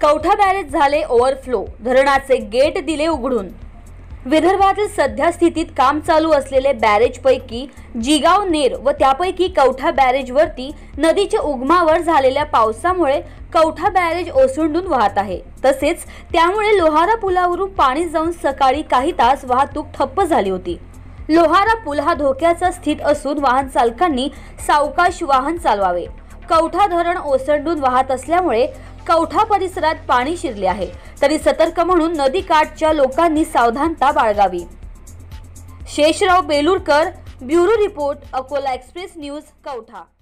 कौठा barrage झाले overflow, धरणाचे gate दिले उघडून। विदर्भातील सध्या स्थितीत काम चालू असलेले बॅरेजपैकी जिगाव नेर व त्यापैकी कौठा बॅरेजवरती नदीच्या उगमावर झालेल्या पावसामुळे कौठा बॅरेज ओसंडून वाहत आहे। तसेच त्यामुळे लोहारा पुलावरून पाणी जाऊन सकाळी काही तास वाहतूक ठप्प झाली होती। लोहारा पूल हा धोक्याचा स्थित असून वाहन चालकांनी सावकाश वाहन चालवावे। कौठा धरण ओसंडून वाहत असल्यामुळे कौठा परिसरात पाणी शिरले आहे, तरी सतर्क म्हणून नदीकाठच्या लोकांनी सावधानता बाळगावी। Shesharao Belurkar, bureau report, Akola express news, कौठा।